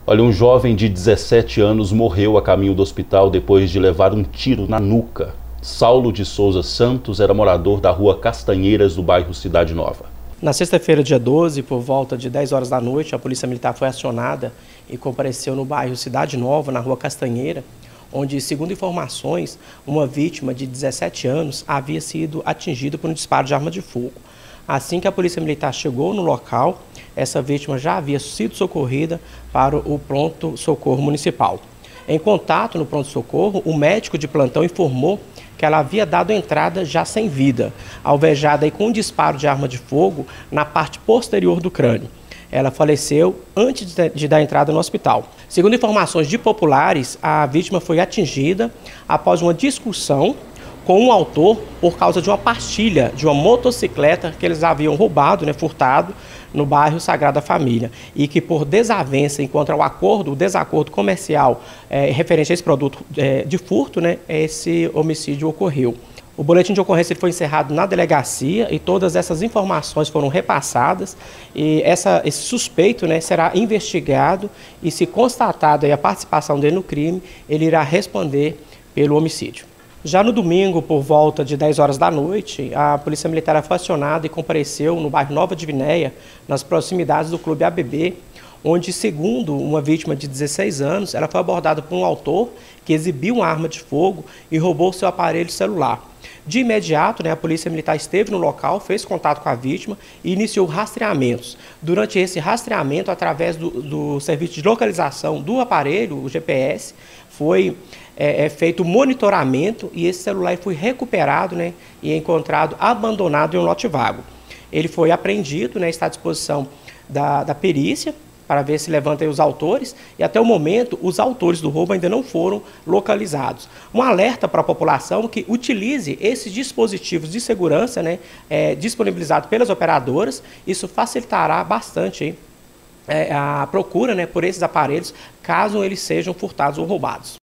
Olha, um jovem de 17 anos morreu a caminho do hospital depois de levar um tiro na nuca. Saulo de Souza Santos era morador da rua Castanheiras, do bairro Cidade Nova. Na sexta-feira, dia 12, por volta de 10 horas da noite, a Polícia Militar foi acionada e compareceu no bairro Cidade Nova, na rua Castanheira, onde, segundo informações, uma vítima de 17 anos havia sido atingida por um disparo de arma de fogo. Assim que a Polícia Militar chegou no local, essa vítima já havia sido socorrida para o pronto-socorro municipal. Em contato no pronto-socorro, o médico de plantão informou que ela havia dado entrada já sem vida, alvejada com um disparo de arma de fogo na parte posterior do crânio. Ela faleceu antes de dar entrada no hospital. Segundo informações de populares, a vítima foi atingida após uma discussão com um autor por causa de uma pastilha de uma motocicleta que eles haviam roubado, furtado, no bairro Sagrada Família, e que por desavença enquanto ao desacordo comercial referente a esse produto de furto, esse homicídio ocorreu. O boletim de ocorrência foi encerrado na delegacia e todas essas informações foram repassadas e esse suspeito será investigado e, se constatada a participação dele no crime, ele irá responder pelo homicídio. Já no domingo, por volta de 10 horas da noite, a Polícia Militar foi acionada e compareceu no bairro Nova Divinéia, nas proximidades do Clube ABB, onde, segundo uma vítima de 16 anos, ela foi abordada por um autor que exibiu uma arma de fogo e roubou seu aparelho celular. De imediato, a Polícia Militar esteve no local, fez contato com a vítima e iniciou rastreamentos. Durante esse rastreamento, através do serviço de localização do aparelho, o GPS, foi feito monitoramento e esse celular foi recuperado e encontrado abandonado em um lote vago. Ele foi apreendido, está à disposição da perícia, para ver se levanta os autores, e até o momento os autores do roubo ainda não foram localizados. Um alerta para a população que utilize esses dispositivos de segurança disponibilizados pelas operadoras. Isso facilitará bastante a procura por esses aparelhos, caso eles sejam furtados ou roubados.